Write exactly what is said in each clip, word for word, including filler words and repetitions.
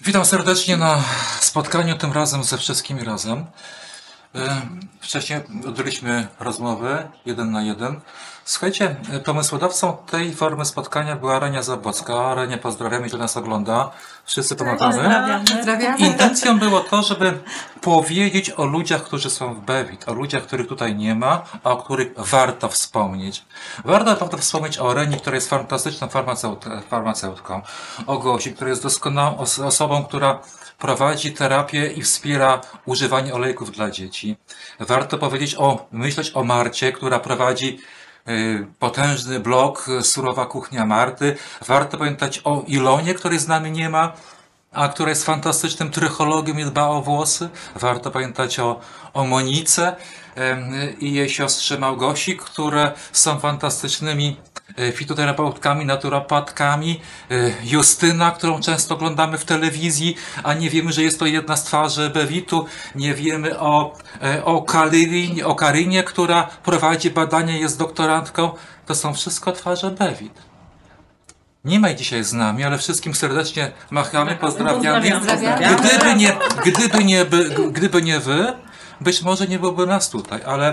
Witam serdecznie na spotkaniu, tym razem ze wszystkimi razem. Wcześniej odbyliśmy rozmowę jeden na jeden. Słuchajcie, pomysłodawcą tej formy spotkania była Renia Zabłocka. Renie, pozdrawiamy, jeżeli nas ogląda. Wszyscy pomagamy. Pozdrawiamy. Intencją było to, żeby powiedzieć o ludziach, którzy są w Bewit, o ludziach, których tutaj nie ma, a o których warto wspomnieć. Warto, warto wspomnieć o Reni, która jest fantastyczną farmaceut, farmaceutką, o Gosi, która jest doskonałą os osobą, która prowadzi terapię i wspiera używanie olejków dla dzieci. Warto powiedzieć o, myśleć o Marcie, która prowadzi y, potężny blog Surowa Kuchnia Marty. Warto pamiętać o Ilonie, której z nami nie ma, a która jest fantastycznym trychologiem i dba o włosy. Warto pamiętać o, o Monice y, i jej siostrze Małgosi, które są fantastycznymi fitoterapeutkami, naturopatkami, Justyna, którą często oglądamy w telewizji, a nie wiemy, że jest to jedna z twarzy Bewitu, nie wiemy o, o, Karynie, o Karynie, która prowadzi badania, jest doktorantką. To są wszystko twarze Bewit. Nie ma jej dzisiaj z nami, ale wszystkim serdecznie machamy, pozdrawiamy. Pozdrawiam. Gdyby nie, gdyby nie, by, gdyby nie wy, być może nie byłoby nas tutaj, ale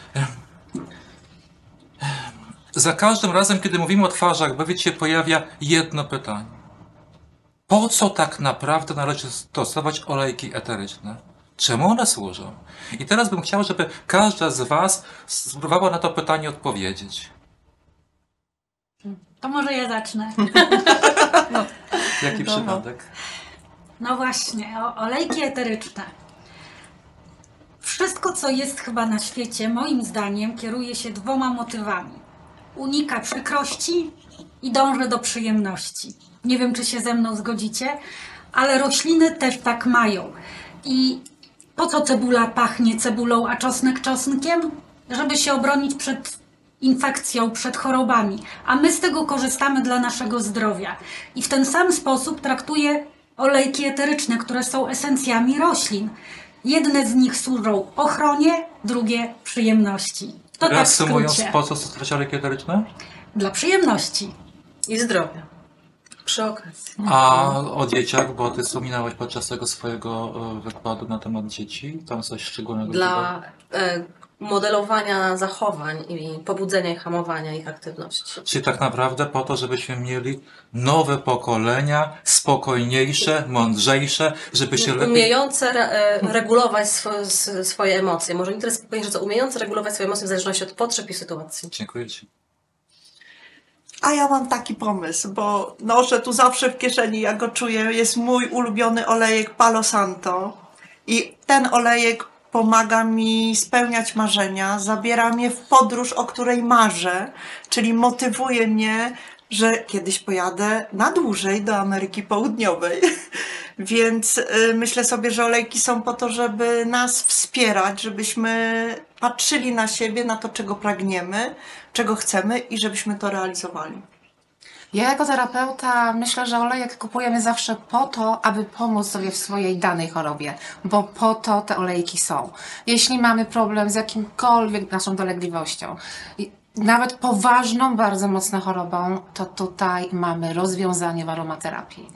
za każdym razem, kiedy mówimy o twarzach Bewit, się pojawia jedno pytanie. Po co tak naprawdę należy stosować olejki eteryczne? Czemu one służą? I teraz bym chciał, żeby każda z was spróbowała na to pytanie odpowiedzieć. To może ja zacznę. No, jaki przypadek? No właśnie, o, olejki eteryczne. Wszystko, co jest chyba na świecie, moim zdaniem, kieruje się dwoma motywami. Unika przykrości i dąży do przyjemności. Nie wiem, czy się ze mną zgodzicie, ale rośliny też tak mają. I po co cebula pachnie cebulą, a czosnek czosnkiem? Żeby się obronić przed infekcją, przed chorobami. A my z tego korzystamy dla naszego zdrowia. I w ten sam sposób traktuję olejki eteryczne, które są esencjami roślin. Jedne z nich służą ochronie, drugie przyjemności. To tak w Reasumując, skrócie. po co stosować olejki eteryczne? Dla przyjemności. I zdrowia. Przy okazji. A o dzieciach, bo ty wspominałaś podczas tego swojego e, wykładu na temat dzieci, tam coś szczególnego było? Dla e, modelowania zachowań i pobudzenia i hamowania ich aktywności. Czyli tak naprawdę po to, żebyśmy mieli nowe pokolenia, spokojniejsze, mądrzejsze, żeby się lepiej... Umiejące re, e, regulować swo, s, swoje emocje. Może nie tyle spokojniejsze, co umiejące regulować swoje emocje w zależności od potrzeb i sytuacji. Dziękuję ci. A ja mam taki pomysł, bo noszę tu zawsze w kieszeni, ja go czuję, jest mój ulubiony olejek Palo Santo i ten olejek pomaga mi spełniać marzenia, zabiera mnie w podróż, o której marzę, czyli motywuje mnie, że kiedyś pojadę na dłużej do Ameryki Południowej. Więc y, myślę sobie, że olejki są po to, żeby nas wspierać, żebyśmy patrzyli na siebie, na to, czego pragniemy, czego chcemy i żebyśmy to realizowali. Ja jako terapeuta myślę, że olejek kupujemy zawsze po to, aby pomóc sobie w swojej danej chorobie, bo po to te olejki są. Jeśli mamy problem z jakimkolwiek naszą dolegliwością, nawet poważną, bardzo mocną chorobą, to tutaj mamy rozwiązanie w aromaterapii.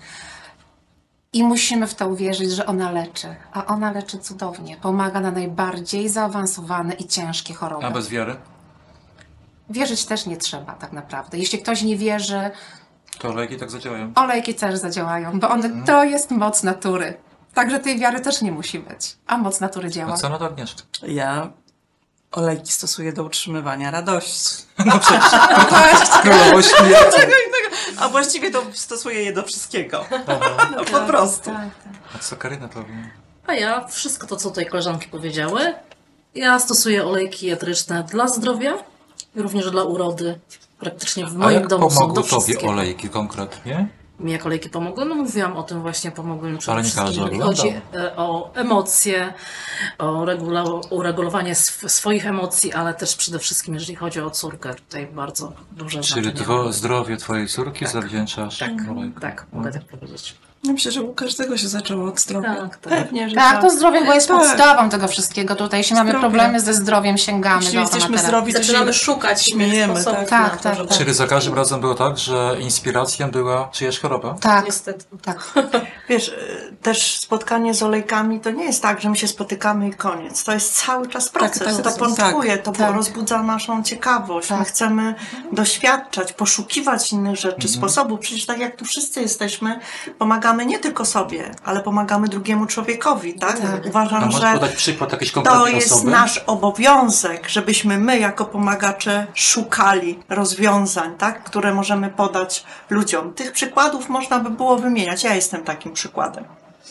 I musimy w to uwierzyć, że ona leczy, a ona leczy cudownie. Pomaga na najbardziej zaawansowane i ciężkie choroby. A bez wiary? Wierzyć też nie trzeba tak naprawdę. Jeśli ktoś nie wierzy, To olejki tak zadziałają? olejki też zadziałają, bo one, to jest moc natury. Także tej wiary też nie musi być, a moc natury działa. A co na to, Agnieszka? Ja olejki stosuję do utrzymywania radości. No przecież, królowo śmierci. A właściwie to stosuję je do wszystkiego. Aha. No, po prostu. Tak, tak. A co Karyna powie? A ja wszystko to, co tutaj koleżanki powiedziały. Ja stosuję olejki eteryczne dla zdrowia, również dla urody. Praktycznie w A moim jak domu są pomogły do tobie wszystkiego. olejki konkretnie? Mi jak olejki pomogły? No mówiłam o tym właśnie, pomogły mi przede Ale nie wszystkim, każdy jeżeli oglądał. chodzi e, o emocje, o regula uregulowanie sw swoich emocji, ale też przede wszystkim, jeżeli chodzi o córkę, tutaj bardzo duże Czyli znaczenie. two, zdrowie twojej córki Tak. zawdzięczasz Tak, olejkom. tak, mogę tak powiedzieć. Ja myślę, że u każdego się zaczęło od zdrowia. Tak, tak. Pewnie, że Tak, to zdrowie bo jest Tak. podstawą tego wszystkiego. Tutaj, jeśli mamy Zdrowie. problemy ze zdrowiem, sięgamy Jeśli do jesteśmy aromaterapii. zdrowi, to Zaczynamy się szukać śmiejemy, innych sposobów tak. na Tak, to, tak, żeby... tak. Czyli za każdym razem było tak, że inspiracją była czyjaś choroba? Tak, Niestety. tak. Wiesz, y, też spotkanie z olejkami to nie jest tak, że my się spotykamy i koniec. To jest cały czas proces. tak, to tak, początkuje, to tak. rozbudza naszą ciekawość. My Tak. chcemy doświadczać, poszukiwać innych rzeczy, sposobów. Przecież tak jak tu wszyscy jesteśmy, pomagamy nie tylko sobie, ale pomagamy drugiemu człowiekowi, tak? Tak. A Uważam, możesz że podać przykład jakiejś to konkretnej jest osoby? nasz obowiązek, żebyśmy my jako pomagacze szukali rozwiązań, tak? Które możemy podać ludziom. Tych przykładów można by było wymieniać. Ja jestem takim przykładem.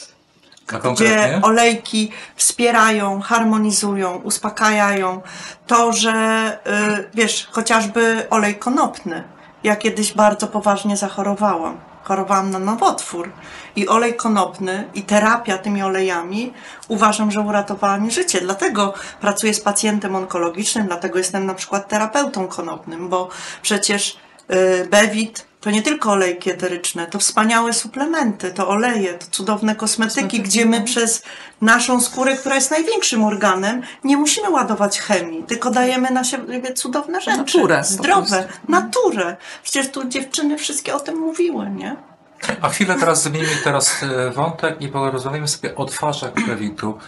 A Gdzie konkretnie? olejki wspierają, harmonizują, uspokajają. To, że y, wiesz, chociażby olej konopny. Ja kiedyś bardzo poważnie zachorowałam. Chorowałam na nowotwór. I olej konopny i terapia tymi olejami uważam, że uratowała mi życie. Dlatego pracuję z pacjentem onkologicznym, dlatego jestem na przykład terapeutą konopnym, bo przecież y, Bewit to nie tylko olejki eteryczne, to wspaniałe suplementy, to oleje, to cudowne kosmetyki, gdzie my przez naszą skórę, która jest największym organem, nie musimy ładować chemii, tylko dajemy na siebie cudowne rzeczy. Naturę po Zdrowe, prostu. naturę. Przecież tu dziewczyny wszystkie o tym mówiły, nie? A chwilę teraz zmienimy teraz e, wątek i porozmawiamy sobie o twarzach Bevitu.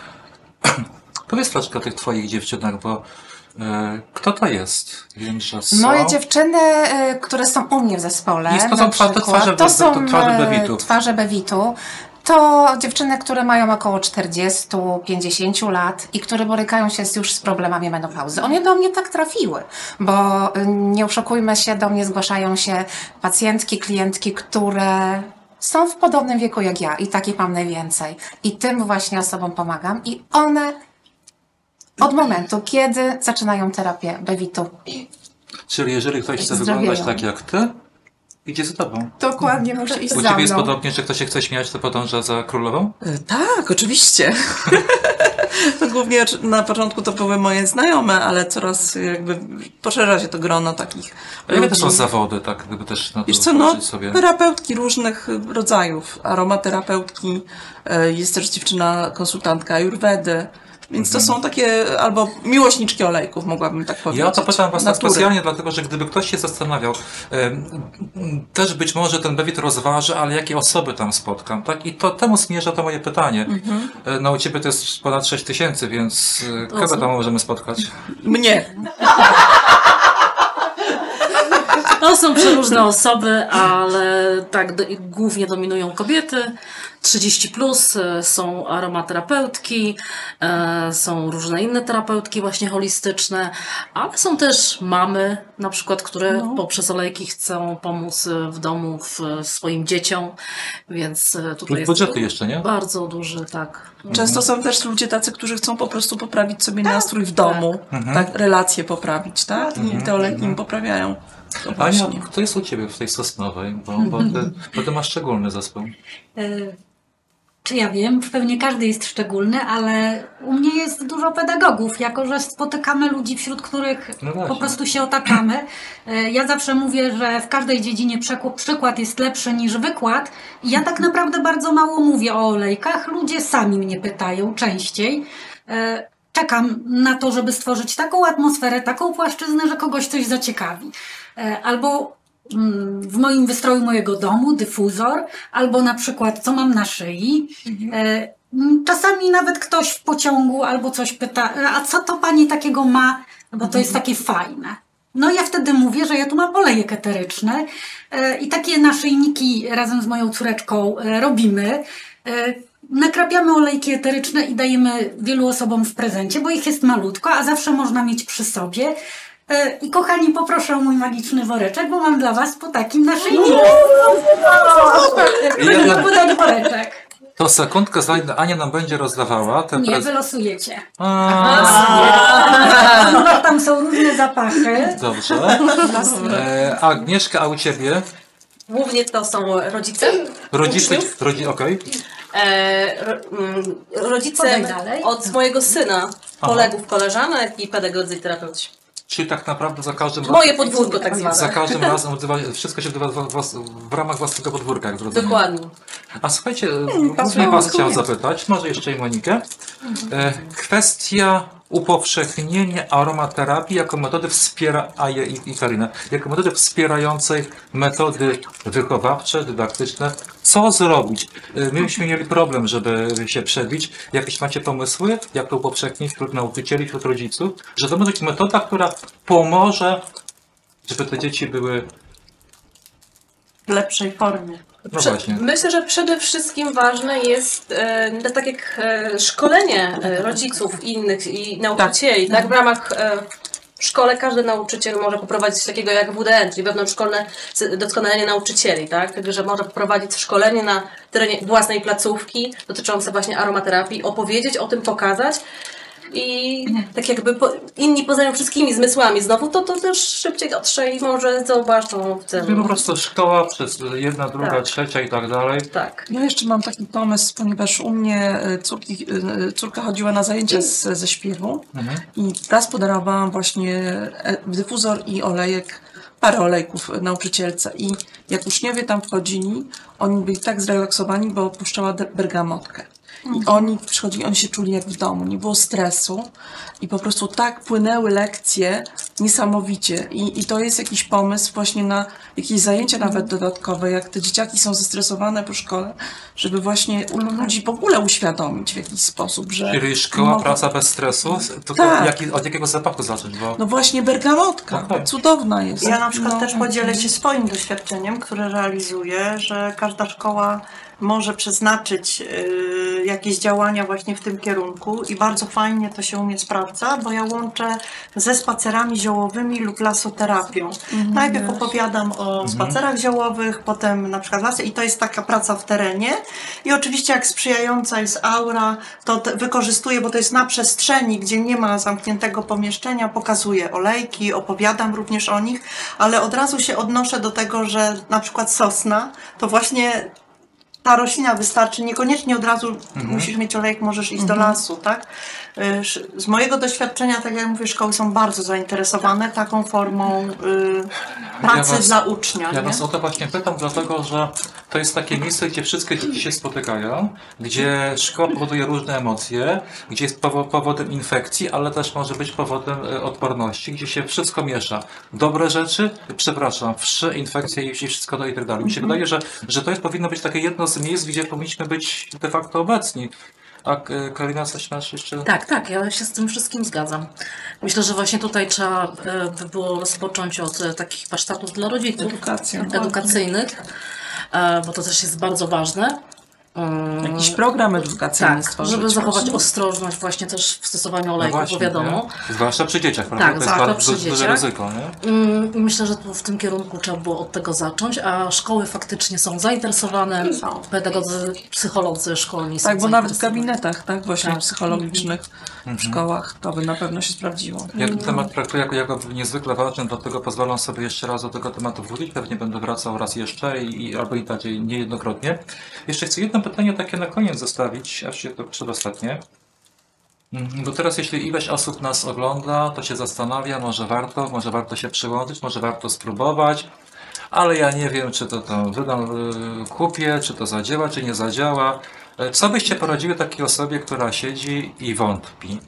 Powiedz troszkę o tych twoich dziewczynach, bo e, kto to jest? Wiem, że są... Moje dziewczyny, y, które są u mnie w zespole, Jest to na są twa- przykład, twarze to Be- są to twarze e, Bevitu. twarze Bevitu. To dziewczyny, które mają około czterdzieści do pięćdziesięciu lat i które borykają się z, już z problemami menopauzy. One do mnie tak trafiły, bo y, nie oszukujmy się, do mnie zgłaszają się pacjentki, klientki, które są w podobnym wieku jak ja i takich mam najwięcej. I tym właśnie osobom pomagam i one od momentu, kiedy zaczynają terapię Bevitu, Czyli jeżeli ktoś chce Zdrowieją. wyglądać tak jak ty, idzie za tobą. dokładnie muszę iść U za ciebie jest mną. podobnie, że ktoś się chce śmiać, to podąża za królową? Y, Tak, oczywiście. To głównie na początku to były moje znajome, ale coraz jakby poszerza się to grono takich A jakie to ludzi. są zawody, tak gdyby też na to Wiesz co, no, spojrzeć sobie? terapeutki różnych rodzajów, aromaterapeutki, y, jest też dziewczyna konsultantka ayurvedy, więc to są takie, albo miłośniczki olejków, mogłabym tak powiedzieć. Ja to pytam was tak Natury. specjalnie, dlatego że gdyby ktoś się zastanawiał, em, też być może ten Bewit rozważy, ale jakie osoby tam spotkam, tak? I to temu zmierza to moje pytanie. E, No u ciebie to jest ponad sześć tysięcy, więc e, kogo co? tam możemy spotkać? Mnie. To są przeróżne osoby, ale tak do, głównie dominują kobiety. trzydzieści plus, e, są aromaterapeutki, e, są różne inne terapeutki właśnie holistyczne, ale są też mamy na przykład, które poprzez olejki chcą pomóc e, w domu w, e, swoim dzieciom, więc e, tutaj Plus jest budżety jeszcze, nie? bardzo duży, tak. Często są też ludzie tacy, którzy chcą po prostu poprawić sobie nastrój w domu, tak, relacje poprawić, tak? I te olejki im poprawiają. To Ania, właśnie. kto jest u ciebie w tej Sosnowej? Bo, bo, ty, bo ty masz szczególny zespół. Y, Czy ja wiem, pewnie każdy jest szczególny, ale u mnie jest dużo pedagogów, jako że spotykamy ludzi, wśród których No właśnie. po prostu się otaczamy. Y, Ja zawsze mówię, że w każdej dziedzinie przeku- przykład jest lepszy niż wykład. I ja tak naprawdę bardzo mało mówię o olejkach. Ludzie sami mnie pytają częściej. Y, Czekam na to, żeby stworzyć taką atmosferę, taką płaszczyznę, że kogoś coś zaciekawi. Y, Albo mm, w moim wystroju mojego domu dyfuzor, albo na przykład co mam na szyi. E, mm, Czasami nawet ktoś w pociągu albo coś pyta, a co to pani takiego ma, bo to jest takie fajne. No ja wtedy mówię, że ja tu mam olejek eteryczny e, i takie naszyjniki razem z moją córeczką e, robimy. E, Nakrapiamy olejki eteryczne i dajemy wielu osobom w prezencie, bo ich jest malutko, a zawsze można mieć przy sobie. E, I kochani, poproszę o mój magiczny woreczek, bo mam dla was po takim naszyjniku. Proszę Ja- mi podać woreczek. To sekundkę znajdę, Ania nam będzie rozdawała te Nie, prez- wylosujecie. A, No, tam są różne zapachy. Dobrze. E, Agnieszka, a u ciebie? Głównie to są rodzice. Rodzice, uczniów. rodzi, okej. E, ro, mm, rodzice Podaj dalej. od mojego syna, kolegów, koleżanek i pedagodzy i terapeuci. Czyli tak naprawdę za każdym razem... Moje podwórko tak Za zwane. każdym razem odbywa, wszystko się odbywa w, was- w ramach własnego podwórka, jak zrozumiałem. Dokładnie. A słuchajcie, głównie was chciałem zapytać, może jeszcze i Monikę. E, kwestia upowszechnienia aromaterapii jako metody wspiera, a je, i, i Karinę, jako metody wspierającej metody wychowawcze, dydaktyczne. Co zrobić? E, myśmy mieli problem, żeby się przebić. Jakieś macie pomysły, jak to upowszechnić wśród nauczycieli, wśród rodziców? Że to może być metoda, która pomoże, żeby te dzieci były... W lepszej formie. No Prze- właśnie. Myślę, że przede wszystkim ważne jest e, tak jak e, szkolenie e, rodziców innych i nauczycieli. Tak, w ramach e, w szkole każdy nauczyciel może poprowadzić coś takiego jak W D N, czyli wewnątrzszkolne z- doskonalenie nauczycieli, tak? Że może poprowadzić szkolenie na terenie własnej placówki dotyczące właśnie aromaterapii, opowiedzieć o tym, pokazać. I tak jakby po, inni poznają wszystkimi zmysłami znowu, to to też szybciej dotrze i może zobaczą w Czyli po tym. prostu szkoła przez jedna, druga, Tak. trzecia i tak dalej. Tak. Ja jeszcze mam taki pomysł, ponieważ u mnie y, córki, y, córka chodziła na zajęcia z, ze śpiewu i raz podarowałam właśnie e, dyfuzor i olejek, parę olejków nauczycielce i jak uczniowie tam wchodzili, oni byli tak zrelaksowani, bo puszczała de- bergamotkę. I oni przychodzili, oni się czuli jak w domu, nie było stresu i po prostu tak płynęły lekcje niesamowicie. I, i to jest jakiś pomysł właśnie na jakieś zajęcia nawet dodatkowe, jak te dzieciaki są zestresowane po szkole, żeby właśnie u ludzi w ogóle uświadomić w jakiś sposób, że... Czyli szkoła, mogą- praca bez stresu? To Tak. jaki, od jakiego zapachu zacząć? Bo... No właśnie bergamotka, No tak. cudowna jest. Ja na przykład No. też podzielę się swoim doświadczeniem, które realizuję, że każda szkoła może przeznaczyć y, jakieś działania właśnie w tym kierunku i bardzo fajnie to się u mnie sprawdza, bo ja łączę ze spacerami ziołowymi lub lasoterapią. Najpierw opowiadam o spacerach ziołowych, potem na przykład lasy i to jest taka praca w terenie i oczywiście jak sprzyjająca jest aura, to te, wykorzystuję, bo to jest na przestrzeni, gdzie nie ma zamkniętego pomieszczenia, pokazuję olejki, opowiadam również o nich, ale od razu się odnoszę do tego, że na przykład sosna to właśnie ta roślina wystarczy, niekoniecznie od razu musisz mieć olejek, możesz iść do lasu, tak? Y, sz- Z mojego doświadczenia, tak jak mówię, szkoły są bardzo zainteresowane taką formą y, pracy was- dla ucznia. Ja nie? was o to właśnie pytam, dlatego że to jest takie miejsce, gdzie wszystkie dzieci się spotykają, gdzie szkoła powoduje różne emocje, gdzie jest powo- powodem infekcji, ale też może być powodem e, odporności, gdzie się wszystko miesza. Dobre rzeczy, przepraszam, wszy, infekcje i wszystko to i tak dalej. Mi się wydaje, że, że to jest, powinno być takie jedno z miejsc, gdzie powinniśmy być de facto obecni. A e, Karina, coś masz jeszcze? Tak, tak, ja się z tym wszystkim zgadzam. Myślę, że właśnie tutaj trzeba e, by było rozpocząć od e, takich warsztatów dla rodziców, Edukacja. edukacyjnych, e, bo to też jest bardzo ważne. Mm, Jakiś program edukacyjny tak, stworzyć. żeby zachować właśnie. ostrożność właśnie też w stosowaniu No olejków, bo właśnie, wiadomo. nie? Zwłaszcza przy dzieciach, prawda? Tak, to jest zwłaszcza bardzo przy duże dzieciach. ryzyko, nie? Mm, i Myślę, że tu w tym kierunku trzeba było od tego zacząć, a szkoły faktycznie są zainteresowane, Są. pedagodzy, psycholodzy szkolni są Tak, bo nawet w zainteresowani. gabinetach, tak, właśnie Tak. psychologicznych w szkołach, to by na pewno się sprawdziło. Ja ten temat traktuję jako, jako niezwykle ważny, dlatego pozwalam sobie jeszcze raz do tego tematu wrócić. Pewnie będę wracał raz jeszcze i, i albo i bardziej niejednokrotnie. Jeszcze chcę jedno pytanie takie na koniec zostawić, aż się to przedostatnie. Mhm, Bo teraz jeśli ileś osób nas ogląda, to się zastanawia, może warto, może warto się przyłączyć, może warto spróbować, ale ja nie wiem, czy to tam wydam, y, kupię, czy to zadziała, czy nie zadziała. E, Co byście poradziły takiej osobie, która siedzi i wątpi?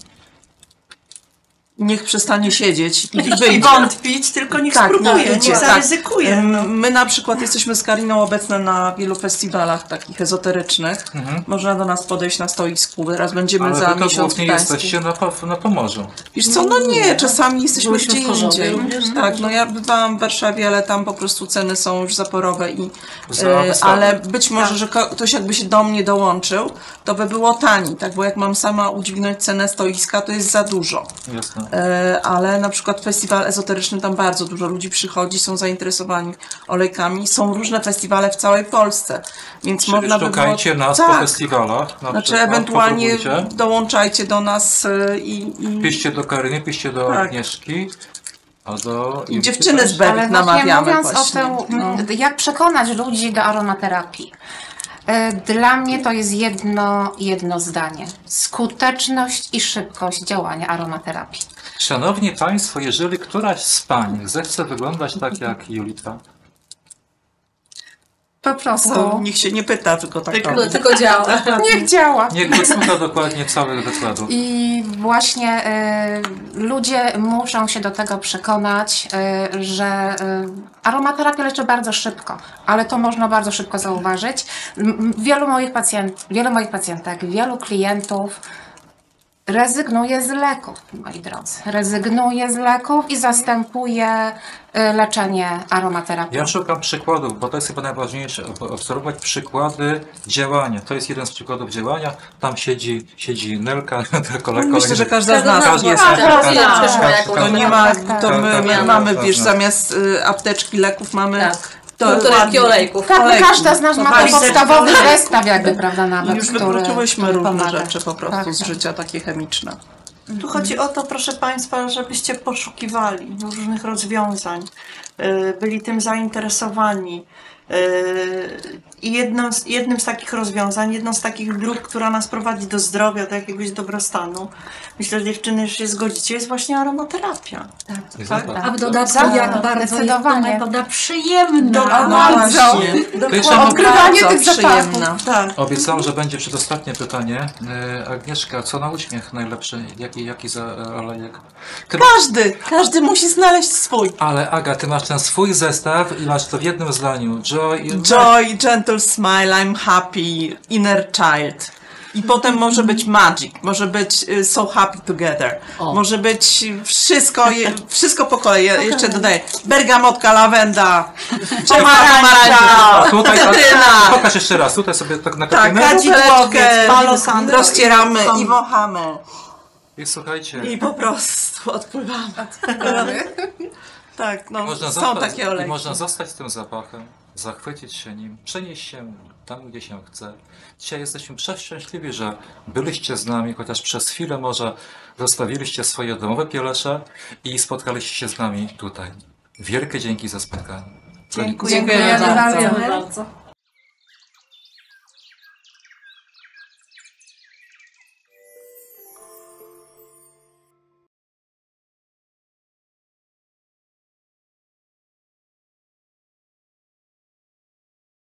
Niech przestanie siedzieć i I wyjdzie. wątpić, tylko niech Tak, spróbuje, no, niech tak. zaryzykuje. Em, My na przykład jesteśmy z Kariną obecne na wielu festiwalach takich ezoterycznych. Można do nas podejść na stoisku. Teraz będziemy Ale za wy to miesiąc w głównie Gdańsku. jesteście na, po- na Pomorzu. Wiesz co, no nie, czasami jesteśmy Byłyśmy gdzie w Chorzowie indziej. również, Tak, no ja bywałam w Warszawie, ale tam po prostu ceny są już zaporowe i Za e, wysokie. ale być może, że ko- ktoś jakby się do mnie dołączył, to by było tani, tak, bo jak mam sama udźwignąć cenę stoiska, to jest za dużo. Jasne. E, ale na przykład festiwal ezoteryczny, tam bardzo dużo ludzi przychodzi, są zainteresowani olejkami. Są różne festiwale w całej Polsce, więc Czyli można by było... szukajcie nas po tak, festiwalach. Na znaczy przykład, ewentualnie popróbujcie. dołączajcie do nas e, i... i... Piszcie do Karyny, piszcie do Tak. Agnieszki. A do... I dziewczyny z Ale Bewik właśnie namawiamy mówiąc właśnie. o tym, No. jak przekonać ludzi do aromaterapii. E, Dla mnie to jest jedno, jedno zdanie. Skuteczność i szybkość działania aromaterapii. Szanowni Państwo, jeżeli któraś z Pań zechce wyglądać tak jak Julita, Po prostu To niech się nie pyta, tylko tak Tylko- robi. Tylko działa. niech działa. niech wysłucha dokładnie całych wykładów. I właśnie y, ludzie muszą się do tego przekonać, y, że y, aromaterapia leczy bardzo szybko, ale to można bardzo szybko zauważyć. M- m- Wielu moich pacjent, wielu moich pacjentek, wielu klientów rezygnuje z leków, moi drodzy. Rezygnuje z leków i zastępuje y, leczenie aromaterapią. Ja szukam przykładów, bo to jest chyba najważniejsze, ob- obserwować przykłady działania. To jest jeden z przykładów działania. Tam siedzi, siedzi Nelka, tylko lekko. Myślę, że każda z Każda nas z nas jest. ma tak, tak, tak, tak, tak, też ma tak, jakąś tak. To nie ma, Tak, tak. to my, Tak, my tak, mamy, tak, wiesz, tak. zamiast y, apteczki leków mamy Tak. to Półtorej ładnie. olejków. Tak, no Olejki. każda z nas ma Walizeczki ten podstawowy olejków. zestaw jakby, prawda, nawet, Już który, wykluczyłyśmy który różne pomaga. rzeczy po prostu Tak, z tak. życia, takie chemiczne. Tu chodzi o to, proszę Państwa, żebyście poszukiwali różnych rozwiązań, y, byli tym zainteresowani. Y, I jedną z, jednym z takich rozwiązań, jedną z takich dróg, która nas prowadzi do zdrowia, do jakiegoś dobrostanu, myślę, że dziewczyny już się zgodzicie, jest właśnie aromaterapia. I Tak? zobacz. A w dodatku Tak, jak bardzo jest to zdecydowanie. metoda przyjemna. Dokładnie. Bardzo. jeszcze mam- Odkrywanie Bardzo tych zapachów. przyjemna. Tak. Obiecałam, że będzie przedostatnie pytanie. E, Agnieszka, co na uśmiech najlepszy? Jaki, jaki za e, olejek? Ty ma... Każdy, każdy musi znaleźć swój. Ale Aga, ty masz ten swój zestaw i masz to w jednym zdaniu. Joy i... Joy, gentle smile, I'm happy, inner child. I potem może być magic, może być y, so happy together, O. może być wszystko, je, wszystko po kolei. Ja jeszcze dodaję bergamotka, lawenda, pomarańcza, Tutaj, cytryna. pokaż jeszcze raz, tutaj sobie tak Tak, naklepimy. kadzidłowiec, Palo Santo rozcieramy i- i wąchamy. I słuchajcie, I po prostu odpływamy. Tak, no, można są zostać, takie i olejki. można zostać z tym zapachem, zachwycić się nim, przenieść się tam, gdzie się chce. Dzisiaj jesteśmy przeszczęśliwi, że byliście z nami, chociaż przez chwilę może zostawiliście swoje domowe pielesze i spotkaliście się z nami tutaj. Wielkie dzięki za spotkanie. Dziękuję. Dziękujemy bardzo. Dziękujemy bardzo.